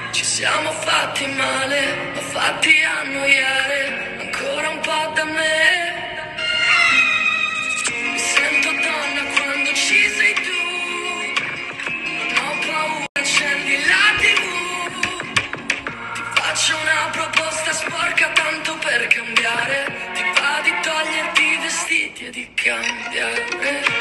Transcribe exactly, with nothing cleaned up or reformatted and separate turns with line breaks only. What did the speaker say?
Ci siamo fatti male, ma fatti annoiare ancora un po' da me. Mi sento donna quando ci sei tu, non ho paura, accendi la tivù. Ti faccio una proposta sporca tanto per cambiare. Ti va di toglierti i vestiti e di cambiare.